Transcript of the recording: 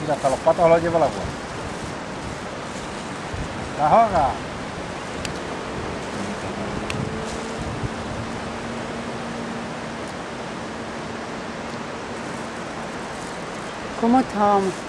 y hasta los patos los lleva el agua. ¡La ahoga! ¿Cómo estamos?